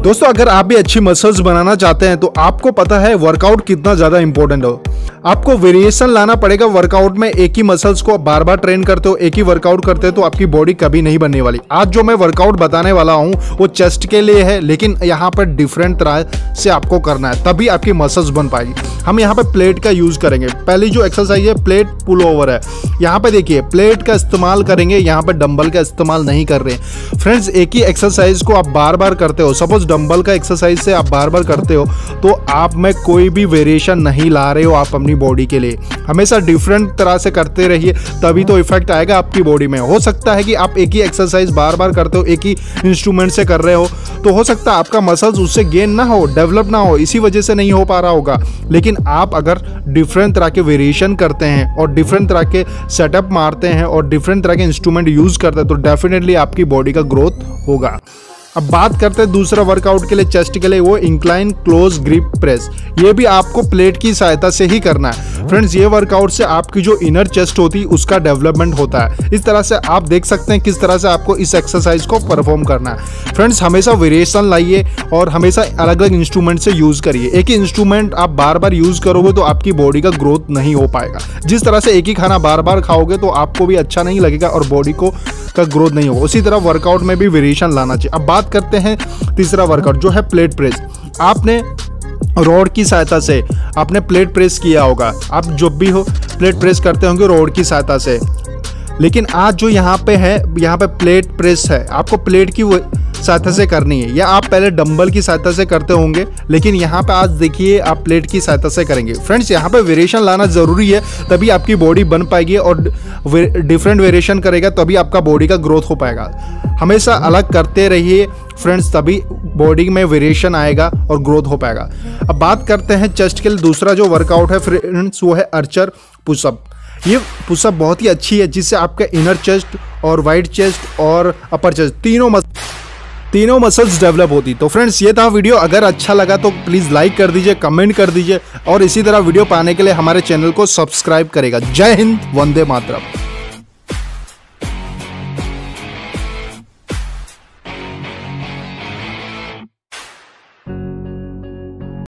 दोस्तों अगर आप भी अच्छी मसल्स बनाना चाहते हैं तो आपको पता है वर्कआउट कितना ज़्यादा इंपॉर्टेंट हो। आपको वेरिएशन लाना पड़ेगा वर्कआउट में। एक ही मसल्स को बार बार ट्रेन करते हो, एक ही वर्कआउट करते हो तो आपकी बॉडी कभी नहीं बनने वाली। आज जो मैं वर्कआउट बताने वाला हूँ वो चेस्ट के लिए है, लेकिन यहाँ पर डिफरेंट तरह से आपको करना है, तभी आपकी मसल्स बन पाएगी। हम यहाँ पे प्लेट का यूज़ करेंगे। पहली जो एक्सरसाइज है प्लेट पुल ओवर है। यहाँ पे देखिए प्लेट का इस्तेमाल करेंगे, यहाँ पे डंबल का इस्तेमाल नहीं कर रहे हैं। फ्रेंड्स एक ही एक्सरसाइज को आप बार बार करते हो, सपोज डंबल का एक्सरसाइज से आप बार बार करते हो तो आप में कोई भी वेरिएशन नहीं ला रहे हो आप अपनी बॉडी के लिए। हमेशा डिफरेंट तरह से करते रहिए, तभी तो इफेक्ट आएगा आपकी बॉडी में। हो सकता है कि आप एक ही एक्सरसाइज बार बार करते हो, एक ही इंस्ट्रूमेंट से कर रहे हो, तो हो सकता है आपका मसल्स उससे गेन ना हो, डेवलप ना हो, इसी वजह से नहीं हो पा रहा होगा। लेकिन आप अगर डिफरेंट तरह के वेरिएशन करते हैं और डिफरेंट तरह के सेटअप मारते हैं और डिफरेंट तरह के इंस्ट्रूमेंट यूज करते हैं तो डेफिनेटली आपकी बॉडी का ग्रोथ होगा। अब बात करते हैं दूसरा वर्कआउट के लिए, चेस्ट के लिए, वो इंक्लाइन क्लोज ग्रिप प्रेस। ये भी आपको प्लेट की सहायता से ही करना है। फ्रेंड्स ये वर्कआउट से आपकी जो इनर चेस्ट होती है उसका डेवलपमेंट होता है। इस तरह से आप देख सकते हैं किस तरह से आपको इस एक्सरसाइज को परफॉर्म करना है। फ्रेंड्स हमेशा वेरिएशन लाइए और हमेशा अलग अलग इंस्ट्रूमेंट से यूज़ करिए। एक ही इंस्ट्रूमेंट आप बार बार यूज़ करोगे तो आपकी बॉडी का ग्रोथ नहीं हो पाएगा। जिस तरह से एक ही खाना बार बार खाओगे तो आपको भी अच्छा नहीं लगेगा और बॉडी को का ग्रोथ नहीं होगा। उसी तरह वर्कआउट में भी वेरिएशन लाना चाहिए। अब बात करते हैं तीसरा वर्कआउट जो है प्लेट प्रेस। आपने रॉड की सहायता से आपने प्लेट प्रेस किया होगा, आप जब भी हो प्लेट प्रेस करते होंगे रॉड की सहायता से। लेकिन आज जो यहाँ पे है, यहाँ पे प्लेट प्रेस है, आपको प्लेट की सहायता से करनी है, या आप पहले डंबल की सहायता से करते होंगे, लेकिन यहाँ पे आज देखिए आप प्लेट की सहायता से करेंगे। फ्रेंड्स यहाँ पे वेरिएशन लाना ज़रूरी है, तभी आपकी बॉडी बन पाएगी और डिफरेंट वेरिएशन करेगा तभी आपका बॉडी का ग्रोथ हो पाएगा। हमेशा अलग करते रहिए फ्रेंड्स, तभी बॉडी में वेरिएशन आएगा और ग्रोथ हो पाएगा। अब बात करते हैं चेस्ट के लिए दूसरा जो वर्कआउट है फ्रेंड्स, वो है आर्चर पुशअप। ये पुशअप बहुत ही अच्छी है जिससे आपका इनर चेस्ट और वाइड चेस्ट और अपर चेस्ट तीनों मसल्स डेवलप होती। तो फ्रेंड्स ये था वीडियो। अगर अच्छा लगा तो प्लीज़ लाइक कर दीजिए, कमेंट कर दीजिए और इसी तरह वीडियो पाने के लिए हमारे चैनल को सब्सक्राइब करेगा। जय हिंद, वंदे मातरम।